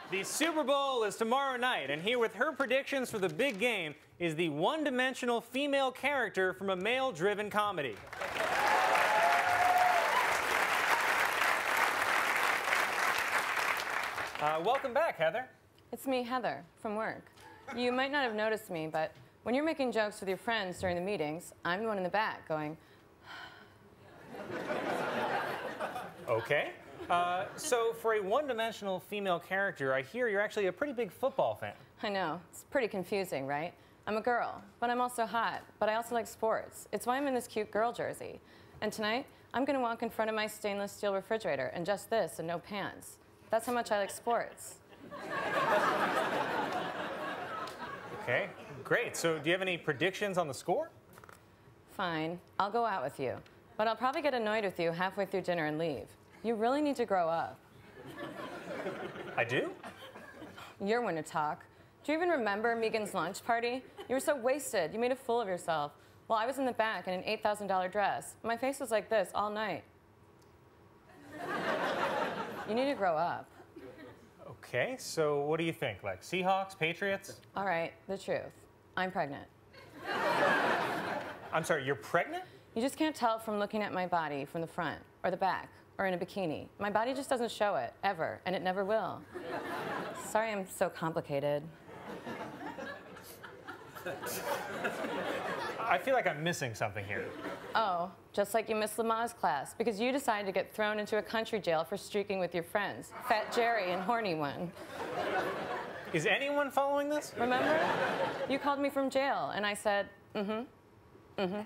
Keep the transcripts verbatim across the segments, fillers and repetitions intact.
The Super Bowl is tomorrow night, and here with her predictions for the big game is the one-dimensional female character from a male-driven comedy. Uh, welcome back, Heather. It's me, Heather, from work. You might not have noticed me, but when you're making jokes with your friends during the meetings, I'm the one in the back going... Okay. Uh, so for a one-dimensional female character, I hear you're actually a pretty big football fan. I know. It's pretty confusing, right? I'm a girl, but I'm also hot, but I also like sports. It's why I'm in this cute girl jersey. And tonight, I'm going to walk in front of my stainless steel refrigerator in just this and no pants. That's how much I like sports. Okay, great. So do you have any predictions on the score? Fine. I'll go out with you. But I'll probably get annoyed with you halfway through dinner and leave. You really need to grow up. I do? You're one to talk. Do you even remember Megan's lunch party? You were so wasted. You made a fool of yourself. Well, I was in the back in an eight thousand dollar dress. My face was like this all night. You need to grow up. Okay, so what do you think? Like Seahawks, Patriots? All right, the truth. I'm pregnant. I'm sorry, you're pregnant? You just can't tell from looking at my body from the front or the back or in a bikini. My body just doesn't show it, ever, and it never will. Sorry I'm so complicated. I feel like I'm missing something here. Oh, just like you missed Lama's class, because you decided to get thrown into a country jail for streaking with your friends. Fat Jerry and Horny One. Is anyone following this? Remember? You called me from jail, and I said, mm-hmm, mm-hmm.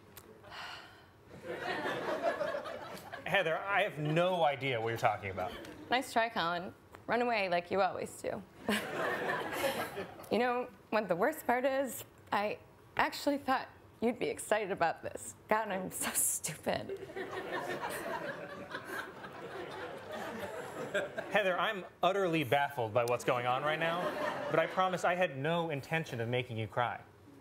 Heather, I have no idea what you're talking about. Nice try, Colin. Run away like you always do. You know what the worst part is? I actually thought you'd be excited about this. God, I'm so stupid. Heather, I'm utterly baffled by what's going on right now, but I promise I had no intention of making you cry.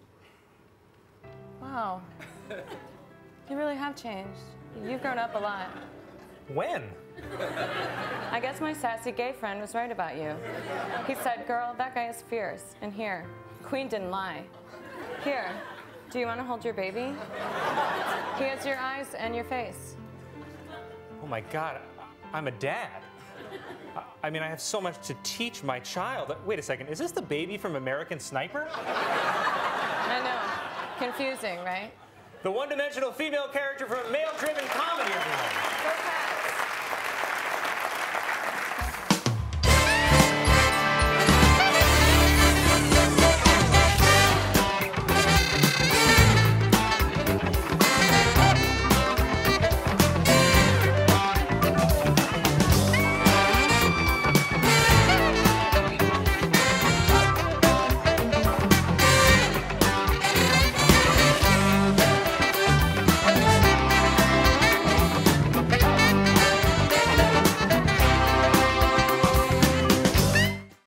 Wow. You really have changed. You've grown up a lot. When? I guess my sassy gay friend was right about you. He said, girl, that guy is fierce. And here, Queen didn't lie. Here, do you want to hold your baby? He has your eyes and your face. Oh my God, I'm a dad. I mean, I have so much to teach my child. Wait a second, is this the baby from American Sniper? I know. Confusing, right? The one-dimensional female character from a male-driven comedy, everyone.